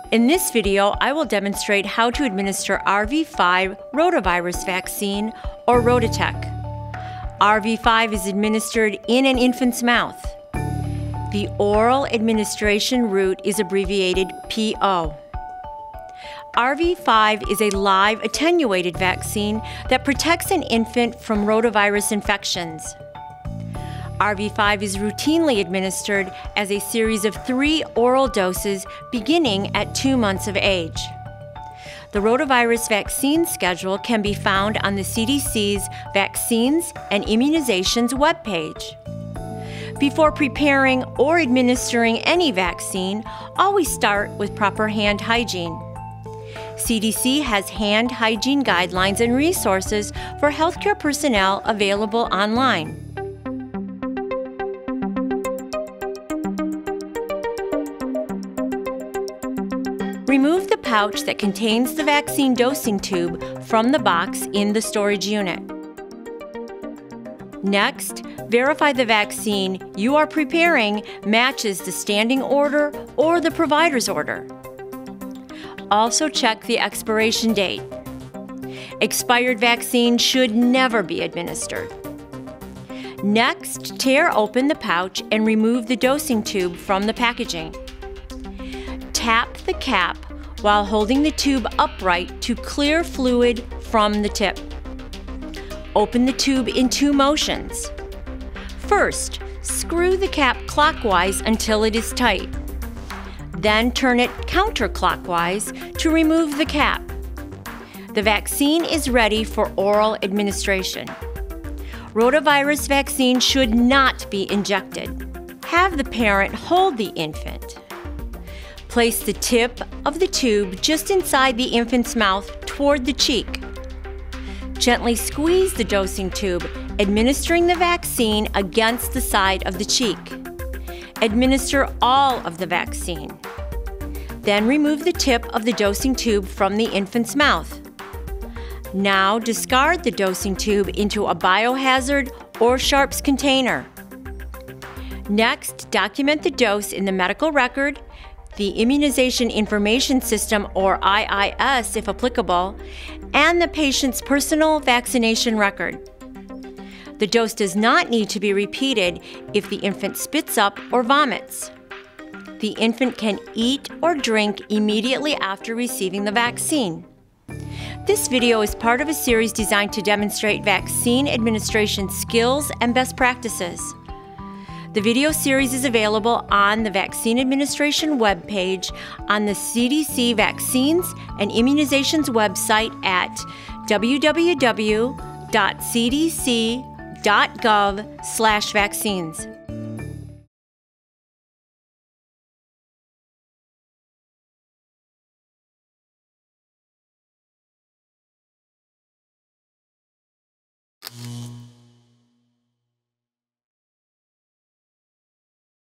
In this video, I will demonstrate how to administer RV5 rotavirus vaccine, or RotaTeq. RV5 is administered in an infant's mouth. The oral administration route is abbreviated PO. RV5 is a live attenuated vaccine that protects an infant from rotavirus infections. RV5 is routinely administered as a series of 3 oral doses beginning at 2 months of age. The rotavirus vaccine schedule can be found on the CDC's Vaccines and Immunizations webpage. Before preparing or administering any vaccine, always start with proper hand hygiene. CDC has hand hygiene guidelines and resources for healthcare personnel available online. Remove the pouch that contains the vaccine dosing tube from the box in the storage unit. Next, verify the vaccine you are preparing matches the standing order or the provider's order. Also check the expiration date. Expired vaccine should never be administered. Next, tear open the pouch and remove the dosing tube from the packaging. Tap the cap while holding the tube upright to clear fluid from the tip. Open the tube in 2 motions. First, screw the cap clockwise until it is tight. Then turn it counterclockwise to remove the cap. The vaccine is ready for oral administration. Rotavirus vaccine should not be injected. Have the parent hold the infant. Place the tip of the tube just inside the infant's mouth toward the cheek. Gently squeeze the dosing tube, administering the vaccine against the side of the cheek. Administer all of the vaccine. Then remove the tip of the dosing tube from the infant's mouth. Now discard the dosing tube into a biohazard or sharps container. Next, document the dose in the medical record, the Immunization Information System, or IIS if applicable, and the patient's personal vaccination record. The dose does not need to be repeated if the infant spits up or vomits. The infant can eat or drink immediately after receiving the vaccine. This video is part of a series designed to demonstrate vaccine administration skills and best practices. The video series is available on the Vaccine Administration webpage on the CDC Vaccines and Immunizations website at www.cdc.gov/vaccines.